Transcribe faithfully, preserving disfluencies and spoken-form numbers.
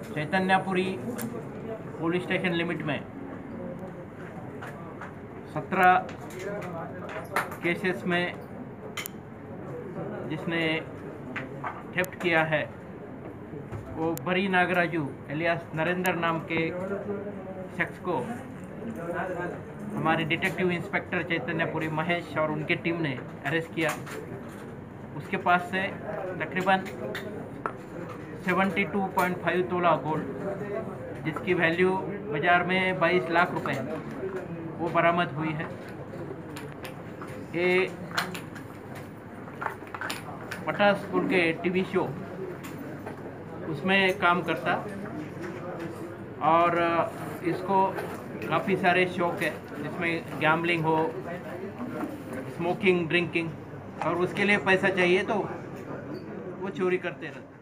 Chaitanyapuri police station limit में सत्रह cases में जिसने थेफ्ट किया है वो बरी नागराजू एलियास नरेंद्र नाम के शख्स को हमारे डिटेक्टिव इंस्पेक्टर चैतन्यपुरी महेश और उनके टीम ने अरेस्ट किया। उसके पास से तकरीबन बहत्तर पॉइंट पाँच तोला गोल्ड जिसकी वैल्यू बाज़ार में बाईस लाख रुपए वो बरामद हुई है। ये पटा स्कूल के टीवी शो उसमें काम करता और इसको काफ़ी सारे शौक है जिसमें गैम्बलिंग हो, स्मोकिंग, ड्रिंकिंग, और उसके लिए पैसा चाहिए तो वो चोरी करते रहते।